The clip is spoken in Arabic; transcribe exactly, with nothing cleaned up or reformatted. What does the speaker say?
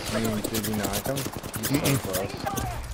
You did you knock him? He's so close.